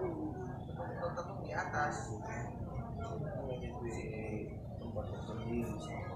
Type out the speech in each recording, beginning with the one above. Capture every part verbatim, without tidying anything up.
Tetap di atas. Di tempat sendiri.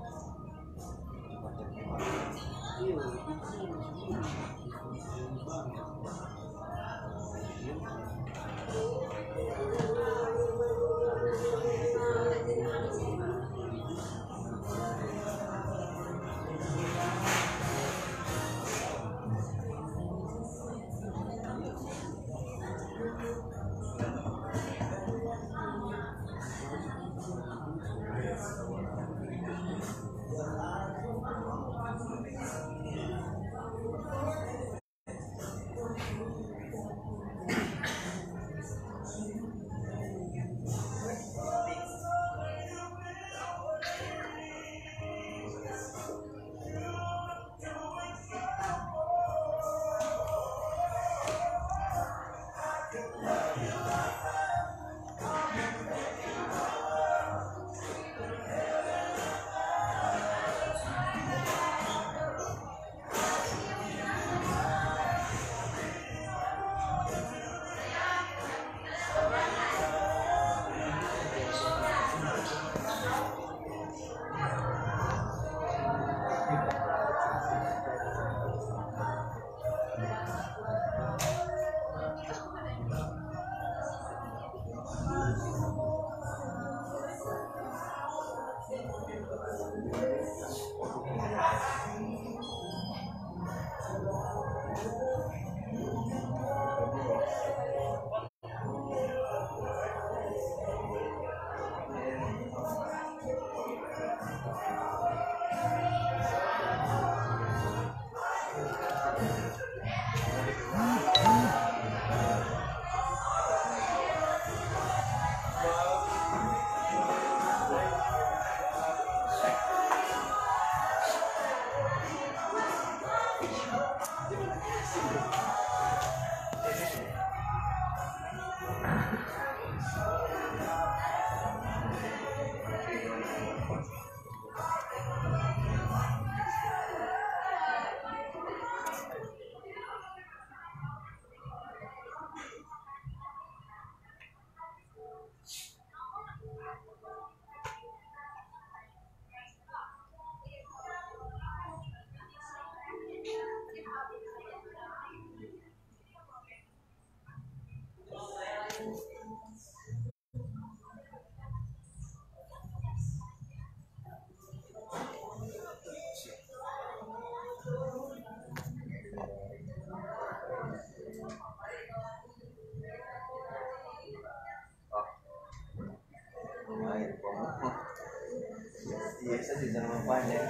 Biasa di dalam pandai.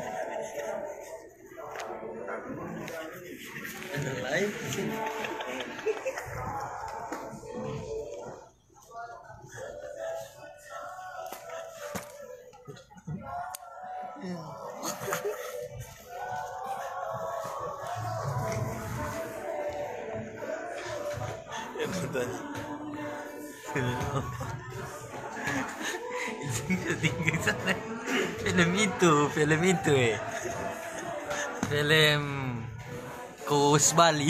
Ada lain sih. Tinggal sana. Film itu, film itu eh. Film Kos Bali.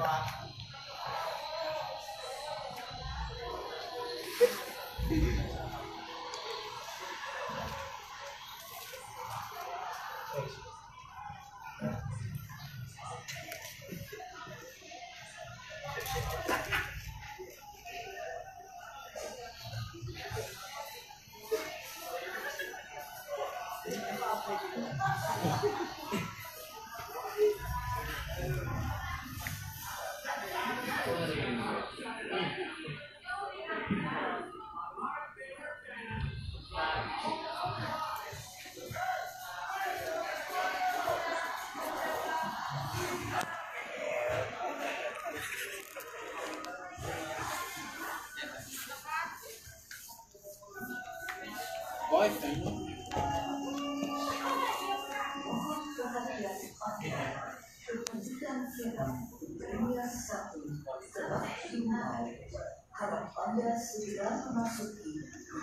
Harap Anda segera memasuki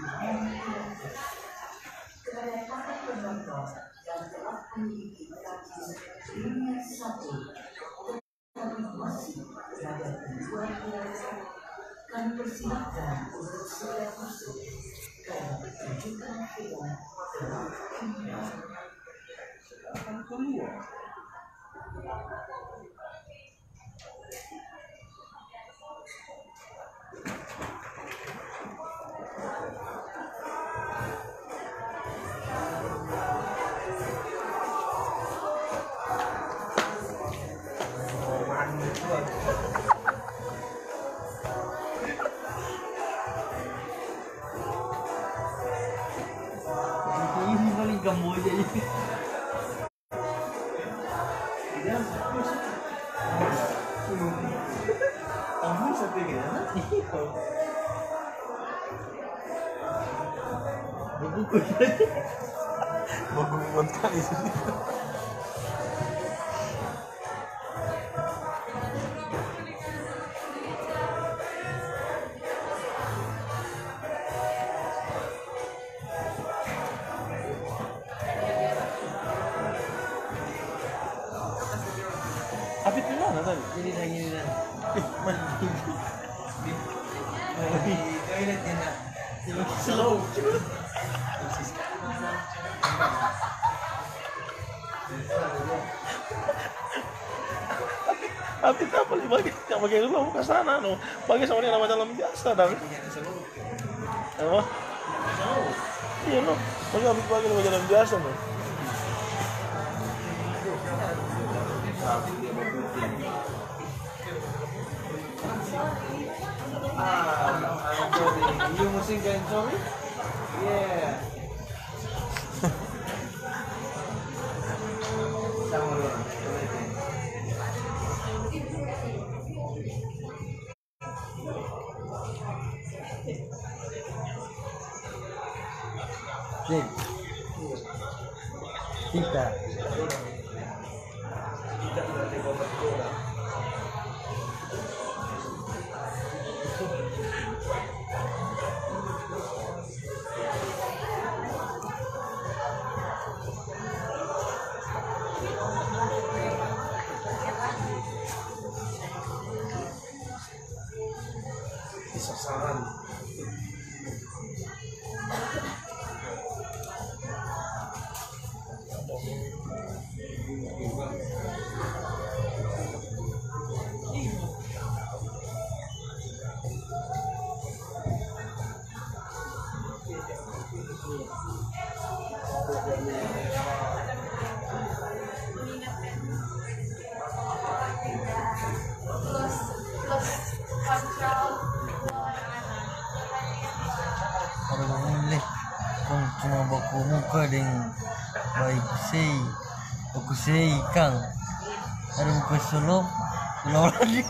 kepada para penonton yang telah memiliki ranking dunia satu tapi masih berada di luar biasa. Kami persilahkan untuk segera masuk ke pertunjukan film telah dimulai. Silakan keluar. Ini paling kamu aja ini. Kamu satu gimana? Buku buku kontak itu. Tapi di mana tadi? Ini dan ini dan Eh, mana ini? di toilet ya nak. Slow. Tapi tak boleh bagi, tak bagi dulu ke sana no. Bagi sama dia nama dalam biasa dah. Apa? Iya no. Bagi habis bagi nama dalam biasa no. Ah, I'm sorry. You must sing I'm sorry? Yeah. Sama dulu. Cik. Kita. Kita tidak tengok betul. Sasaran. Plus plus kontrol Kalau boleh, kung cuma baku muka dengan baik sei, aku sei kang. Ada muka solo, solo lagi.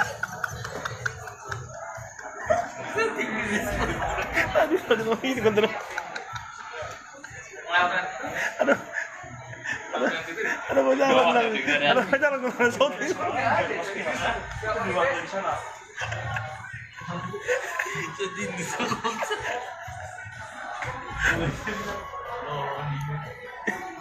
Tadi ada lagi di kontrol. Aduh. Ada pacaran lagi. Ada pacaran dengan Soti. Sedih di sana.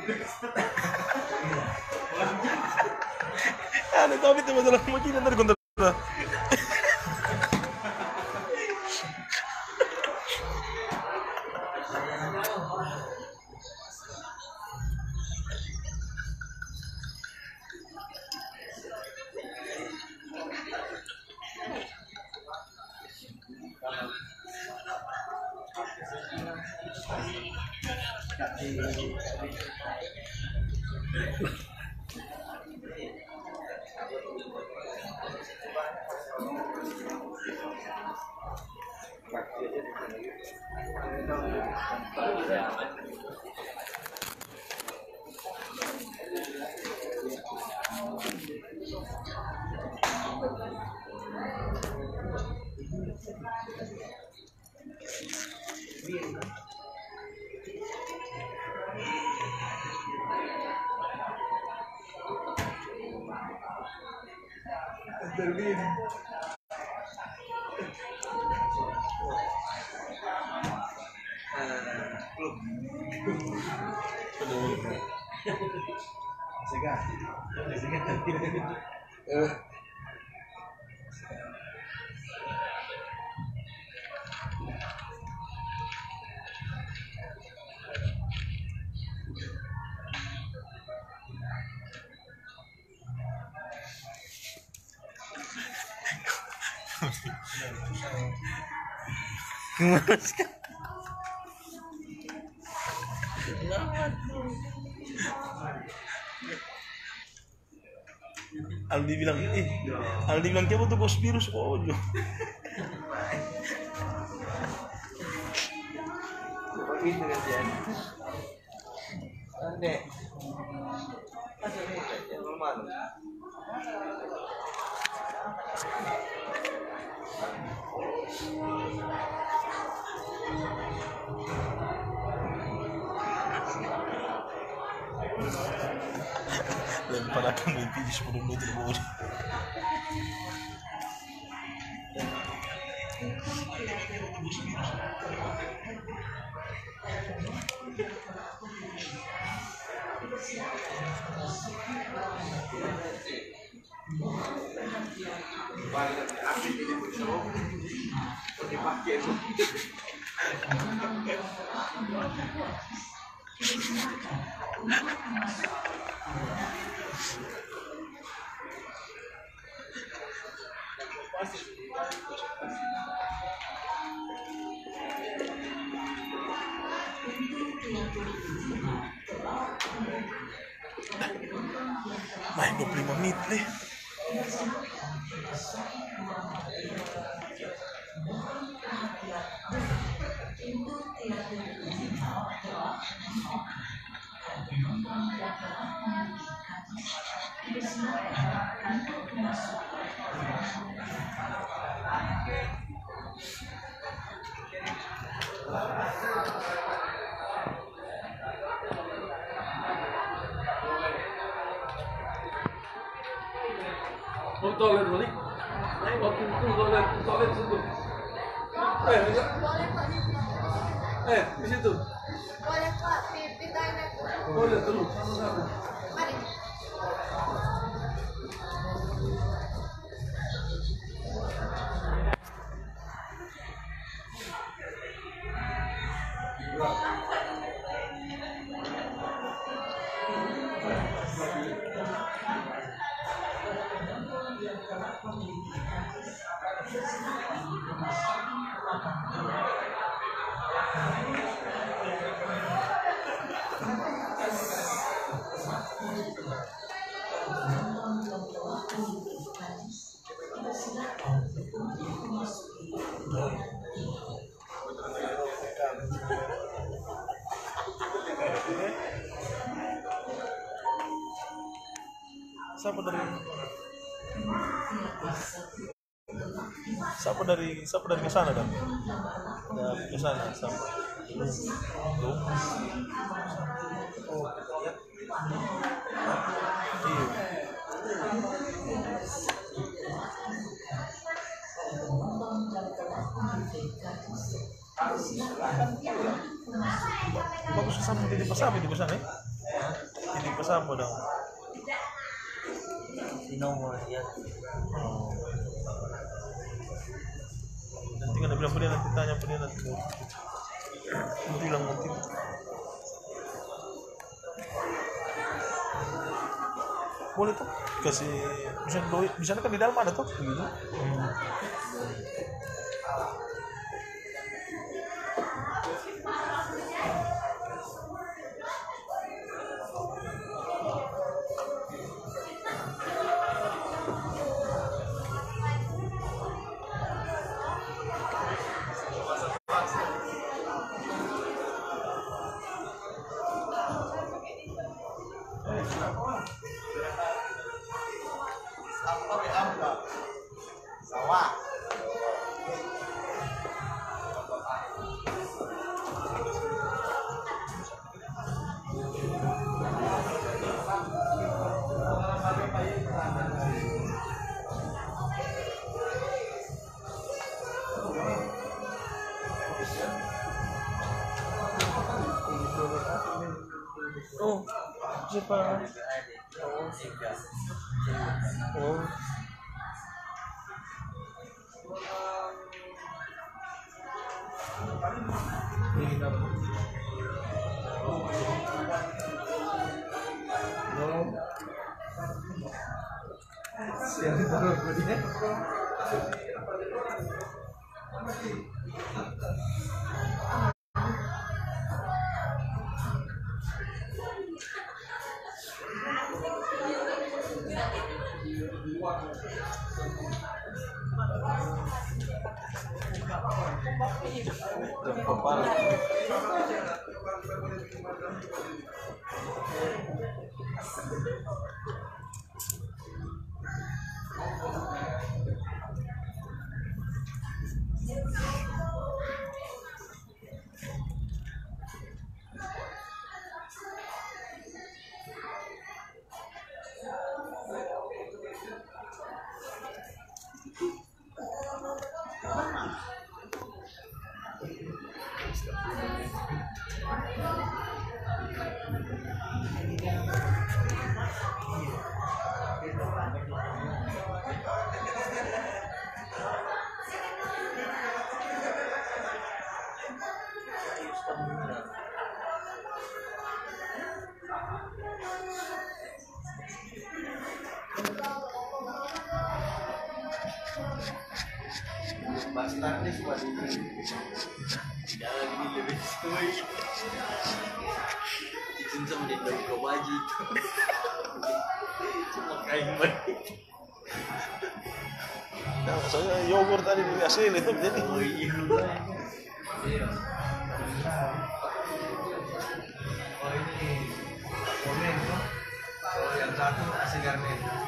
Ada tapi itu masalah mungkin nanti kontrol. Gemes kan? Aldi bilang, eh, Aldi bilang siapa tuh bos virus kok ojo. Begitu kan dia. Ande. Masih ini aja normal. Lempar akan mimpi di sepuluh menit terburu. Main dua puluh lima menit nih. Mau toilet balik? Waktu itu toilet, toilet di situ. Eh, enggak. Eh, di situ. Boleh Pak, pindahin aku. Toilet dulu, satu-satu. Mari. Siapa dari Siapa dari Siapa dari sana kan? Dari ke sana siapa? Tuh. Oh, ya. Iya. Bagus sama di pasar di sana ya? Di pasar dong. Di nomor ya. Oh. bilang dia nanti tanya dia nanti mau mau bilang mau tidur. Boleh tuh kasih misalnya doi misalnya kan di dalam ada tuh begitu. Hmm. Oh, siapa? Oh. Bastard nih semua ini. Jangan ini lebih sesuai. Izin sama dia dari kau baji. Cuma kain banget. Nah, soalnya yogurt tadi di asli itu jadi. Oh iya. Iya. Oh ini komen tuh. Oh yang satu asli garnet.